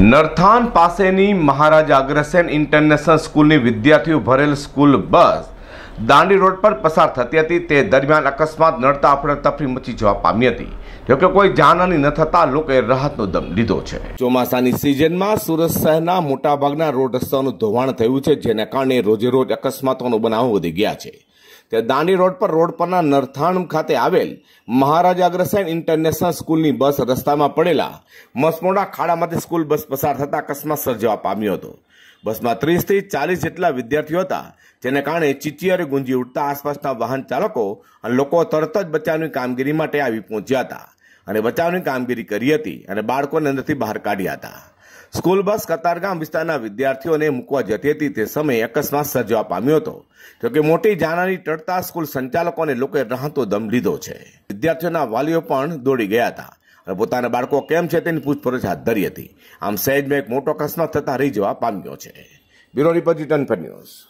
નરથાણ પાસેની મહારાજા અગ્રસેન ઇન્ટરનેશનલ સ્કૂલની વિદ્યાર્થીઓ ભરેલ સ્કૂલ બસ દાંડી રોડ પર પસાર થતી હતી તે દરમિયાન અકસ્માત નડતા અફરાતફરી મચી જવા પામી હતી। જોકે કોઈ જાનહાની ન થતા લોકોએ રાહતનો દમ લીધો છે। ચોમાસાની સિઝનમાં સુરત શહેરના મોટાભાગના રોડ રસ્તાઓનું ધોવાણ થયું છે, જેના કારણે રોજે રોજ અકસ્માતોનો બનાવો વધી ગયા છે। ત્યારે દાંડી રોડ પરના નરથાણ ખાતે આવેલ મહારાજા અગ્રસેન ઇન્ટરનેશનલ સ્કૂલની બસ રસ્તામાં પડેલા મસમોડા ખાડામાંથી સ્કૂલ બસ પસાર થતા અકસ્માત સર્જવા પામ્યો હતો। બસમાં 30 થી 40 જેટલા વિદ્યાર્થીઓ હતા, જેને કારણે ચીચીયારી ગુંજી ઉઠતા આસપાસના વાહન ચાલકો અને લોકો તરત જ બચાવની કામગીરી માટે આવી પહોંચ્યા હતા અને બચાવની કામગીરી કરી હતી અને બાળકોને અંદરથી બહાર કાઢ્યા હતા। સ્કૂલ બસ કતારગામ વિસ્તારના વિદ્યાર્થીઓને મૂકવા જતી હતી તે સમયે અકસ્માત સર્જવા પામ્યો હતો। જોકે મોટી જાનહાની ટળતા સ્કૂલ સંચાલકો અને લોકોએ રાહતનો દમ લીધો છે। વિદ્યાર્થીઓના વાલીઓ પણ દોડી ગયા હતા અને પોતાના બાળકો કેમ છે તેની પૂછપરછ હાથ ધરી હતી। આમ સહેજમાં એક મોટો અકસ્માત થતા રહી જવા પામ્યો છે। Bureau report, return for news.